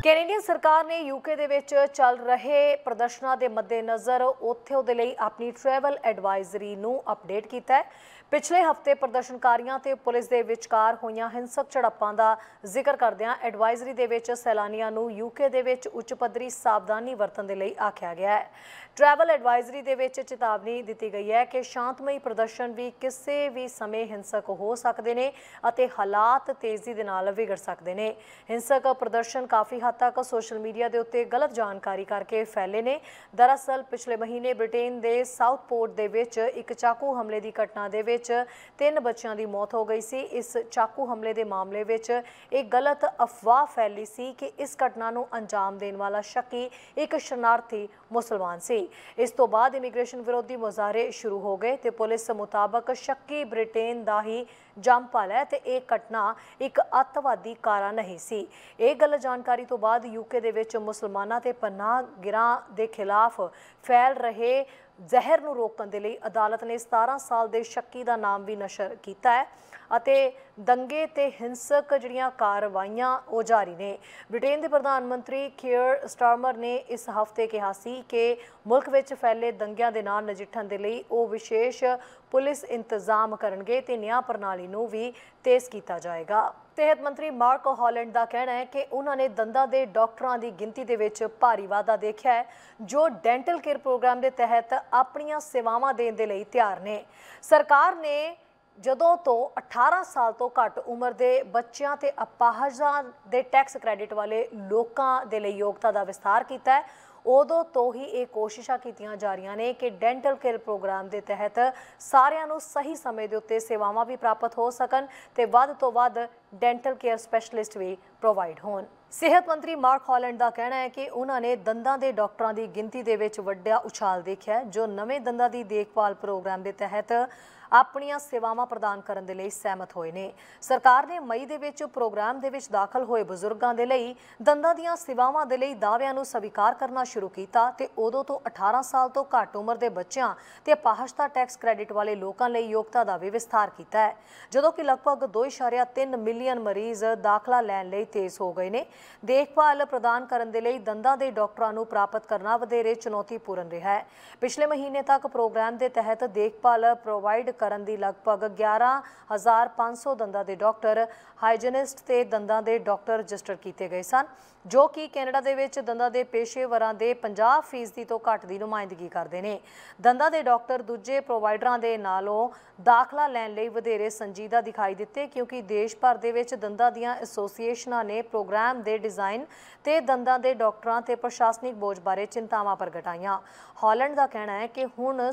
Canadian ਸਰਕਾਰ ਨੇ UK ਦੇ ਵਿੱਚ ਚੱਲ ਰਹੇ ਪ੍ਰਦਰਸ਼ਨਾਂ ਦੇ ਮੱਦੇਨਜ਼ਰ ਉੱਥੇ ਦੇ ਲਈ ਆਪਣੀ ਟਰੈਵਲ ਐਡਵਾਈਜ਼ਰੀ ਨੂੰ ਅਪਡੇਟ ਕੀਤਾ ਹੈ। ਪਿਛਲੇ ਹਫਤੇ ਪ੍ਰਦਰਸ਼ਨਕਾਰੀਆਂ ਤੇ ਪੁਲਿਸ ਦੇ ਵਿਚਕਾਰ ਹੋਈਆਂ ਹਿੰਸਕ ਝੜਪਾਂ ਦਾ ਜ਼ਿਕਰ ਕਰਦਿਆਂ ਐਡਵਾਈਜ਼ਰੀ ਦੇ ਵਿੱਚ ਸੈਲਾਨੀਆਂ ਨੂੰ यूके ਦੇ ਵਿੱਚ ਉੱਚ ਪੱਧਰੀ ਸਾਵਧਾਨੀ ਵਰਤਣ ਦੇ ਲਈ ਆਖਿਆ ਗਿਆ ਹੈ। ट्रैवल एडवाइजरी दे विच चेतावनी दी गई है कि शांतमई प्रदर्शन भी किसी भी समय हिंसक हो सकते हैं अते हालात तेज़ी दे नाल विगड़ सकते हैं। हिंसक प्रदर्शन काफ़ी हद तक सोशल मीडिया के उत्ते गलत जानकारी करके फैले ने। दरअसल पिछले महीने ब्रिटेन के साउथपोर्ट दे विच एक चाकू हमले की घटना दे विच 3 बच्चों की मौत हो गई सी। इस चाकू हमले के मामले विच एक गलत अफवाह फैली सी कि इस घटना नूं अंजाम देने वाला शक्की एक शरणार्थी मुसलमान सी। इस तो बाद इमीग्रेशन विरोधी मुजाहरे शुरू हो गए तो पुलिस मुताबक शक्की ब्रिटेन का ही जंपल है तो यह घटना एक अतवादी कारा नहीं सी। यह गलत जानकारी तो बाद यूके दे विच मुसलमानां ते पनाहगिरां दे खिलाफ फैल रहे ਜ਼ਹਿਰ ਨੂੰ रोकण दे लई अदालत ने 17 साल के शक्की का नाम भी नशर किया है ਅਤੇ दंगे ते हिंसक जिहड़ियां कार्रवाइयां वो जारी ने। ब्रिटेन के प्रधानमंत्री कीयर स्टारमर ने इस हफ्ते कहा सी कि मुल्क विच फैले दंगिਆਂ ਦੇ ਨਾਲ नजिठण ਦੇ ਲਈ ਉਹ विशेष पुलिस इंतजाम करनगे ते न्याय प्रणाली नूं भी तेज़ किया जाएगा। सेहत मंत्री मार्क हॉलैंड का कहना है कि उन्होंने दंदां दे डॉक्टरां की गिनती दे विच भारी वाधा देखा है जो डेंटल केयर प्रोग्राम के तहत अपनियां सेवावां देण दे लई तैयार ने। सरकार ने ਜਦੋਂ ਤੋਂ 18 ਸਾਲ ਤੋਂ ਘੱਟ ਉਮਰ ਦੇ ਬੱਚਿਆਂ ਤੇ ਅਪਾਹਜਾਂ ਦੇ ਟੈਕਸ ਕ੍ਰੈਡਿਟ ਵਾਲੇ ਲੋਕਾਂ ਦੇ ਲਈ ਯੋਗਤਾ ਦਾ ਵਿਸਥਾਰ ਕੀਤਾ ਹੈ ਉਦੋਂ ਤੋਂ ਹੀ ਇਹ ਕੋਸ਼ਿਸ਼ਾਂ ਕੀਤੀਆਂ ਜਾ ਰਹੀਆਂ ਨੇ ਕਿ ਡੈਂਟਲ ਕੇਅਰ ਪ੍ਰੋਗਰਾਮ ਦੇ ਤਹਿਤ ਸਾਰਿਆਂ ਨੂੰ ਸਹੀ ਸਮੇਂ ਦੇ ਉੱਤੇ ਸੇਵਾਵਾਂ ਵੀ ਪ੍ਰਾਪਤ ਹੋ ਸਕਣ ਤੇ ਵੱਧ ਤੋਂ ਵੱਧ ਡੈਂਟਲ ਕੇਅਰ ਸਪੈਸ਼ਲਿਸਟ ਵੀ ਪ੍ਰੋਵਾਈਡ ਹੋਣ। सेहत मंत्री मार्क हॉलैंड का कहना है कि उन्होंने दंदां दे डॉक्टरां की गिनती दे विच वड्डा उछाल देखा है जो नवे दंदां की देखभाल प्रोग्राम के तहत अपनियां सेवावां प्रदान करन दे लई सहमत होए ने। सरकार ने मई दे विच प्रोग्राम दे विच दाखल होए बजुर्गां दे लई दंदां दीयां सेवावां दे लई दाअविआं नूं स्वीकार करना शुरू कीता ते उदों तो 18 साल तो घੱਟ उम्र के बच्चों ते अपाहजता टैक्स क्रेडिट वाले लोगों लई योग्यता का भी विस्तार किया है जदों कि लगभग 2.3 मिलियन मरीज दाखला लैण लई तेज हो गए ने। देखभाल प्रदान करने के लिए दंदां के डॉक्टरों को प्राप्त करना वधेरे चुनौतीपूर्ण रहा है। पिछले महीने तक प्रोग्राम के तहत देखभाल प्रोवाइड करने की लगभग 11,500 दंदां के डॉक्टर हाइजीनिस्ट ते दंदां के डॉक्टर रजिस्टर किए गए सन जो कि कैनेडा दे विच दंदां के पेशेवरां दे 50% तो घੱਟ की नुमाइंदगी करते हैं। दंदां के डॉक्टर दूजे प्रोवाइडरां दे नालों दाखला लैण लई वधेरे संजीदा दिखाई दिते क्योंकि देश भर दे विच दंदां दीयां एसोसीएशनां ने प्रोग्राम के डिजाइन ते दंदां के डॉक्टरां ते प्रशासनिक बोझ बारे चिंतावां प्रगटाईआं। हॉलैंड का कहना है कि हुण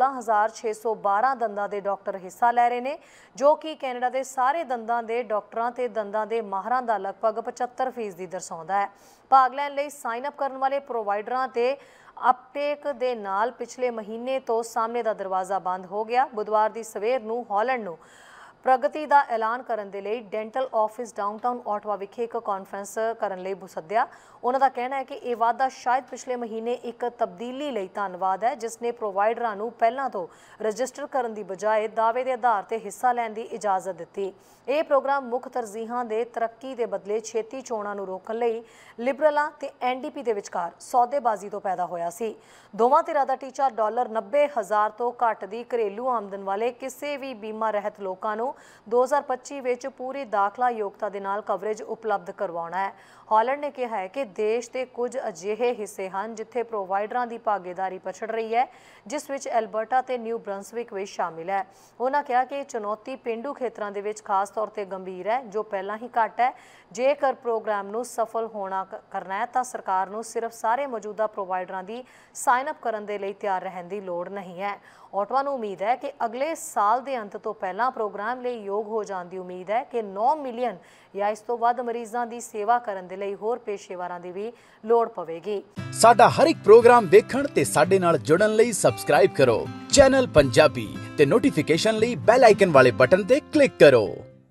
16,612 दंदां के डॉक्टर हिस्सा लै रहे हैं जो कि कैनेडा के सारे दंदां के डॉक्टरां ते दंदां के माहरां का लगभग 75% दर्शाउंदा है। भाग लैण लई साइन अप करने वाले प्रोवाइडरां ते अपटेक दे नाल पिछले महीने तो सामने का दरवाज़ा बंद हो गया। बुधवार की सवेर नूं हॉलैंड नूं प्रगति का ऐलान करने के लिए डेंटल ऑफिस डाउनटाउन ऑटवा विखे एक कॉन्फ्रेंस करने लई सद्दिया। उन्हों का कहना है कि यह वाधा शायद पिछले महीने एक तब्दीली लई धन्नवाद है जिसने प्रोवाइडरां नूं पहलां तो रजिस्टर करने की बजाय दावे के आधार पर हिस्सा लैण की इजाजत दी। यह प्रोग्राम मुख तरजीहां दे तरक्की के बदले छेती चोणां नूं रोकण लई लिबरलां ते NDP के विचकार सौदेबाजी तो पैदा होया सी। दोवां धिरां दा टीचा $90,000 तो घੱਟ की घरेलू आमदन वाले किसी भी बीमा रहत लोगों नूं 2025 विच पूरी दाखला योग्यता दे नाल कवरेज उपलब्ध करवाउणा है। हॉलैंड ने कहा है कि देश के कुछ अजिहे हिस्से हैं जिथे प्रोवाइडरां की भागीदारी पछड़ रही है जिस विच एल्बर्टा ते न्यू ब्रंसविक भी शामिल है। उन्होंने कहा कि चुनौती पेंडू खेत्रों के विच खास तौर पर गंभीर है जो पहला ही घट है। जेकर प्रोग्राम नूं सफल होना करना है तो सरकार नूं सिर्फ सारे मौजूदा प्रोवाइडरां की साइन अप करने के लिए तैयार रहने की लोड़ नहीं है। ऑटवा नूं उम्मीद है कि अगले साल के अंत तो पहला प्रोग्राम लिए योग हो जाने की उम्मीद है कि 9 मिलियन या इस तो वध मरीजों की सेवा करने के लिए होर पेशेवरां की भी लोड़ पवेगी। साडा हर एक प्रोग्राम देखण ते साडे नाल जुड़न लई सबसक्राइब करो चैनल पंजाबी ते नोटिफिकेशन लई बेल आइकन वाले बटन ते क्लिक करो।